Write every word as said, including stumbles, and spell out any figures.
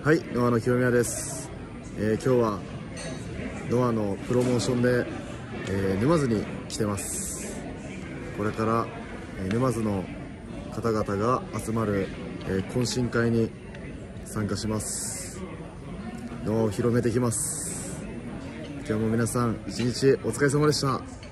はい、ノアの清宮です。えー、今日はノアのプロモーションで、えー、沼津に来てます。これから、えー、沼津の方々が集まる、えー、懇親会に参加します。ノアを広めてきます。今日も皆さん一日お疲れ様でした。